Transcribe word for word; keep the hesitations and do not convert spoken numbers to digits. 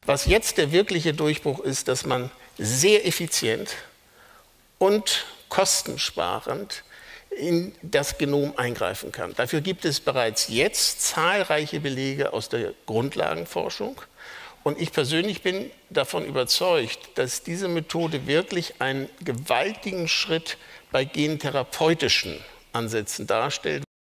Was jetzt der wirkliche Durchbruch ist, dass man sehr effizient und kostensparend in das Genom eingreifen kann. Dafür gibt es bereits jetzt zahlreiche Belege aus der Grundlagenforschung. Und ich persönlich bin davon überzeugt, dass diese Methode wirklich einen gewaltigen Schritt bei gentherapeutischen Ansätzen darstellt.